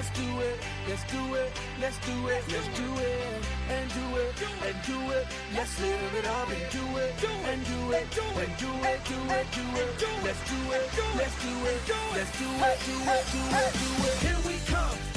let's do it, let's do it, let's do it, let's do it, and do it, and do it. Let's live it up and do it, and do it, and do it, do it, do it. Let's do it, let's do it, let's do it, do it, do it, do it. Here we come.